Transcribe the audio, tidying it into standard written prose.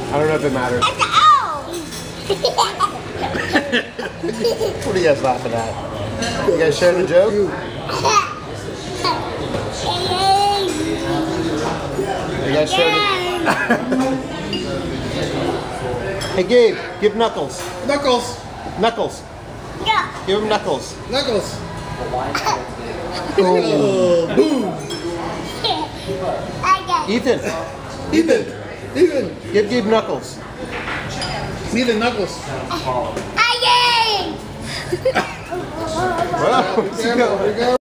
I don't know if it matters. It's What are you guys laughing at? You guys sharing a joke? You guys sharing a... Hey Gabe, give Knuckles. Knuckles. Knuckles. Yeah. Give him Knuckles. Knuckles. Oh. Boom. Ethan. Ethan. Ethan. Give Gabe Knuckles. Ethan Knuckles. Well, There we go.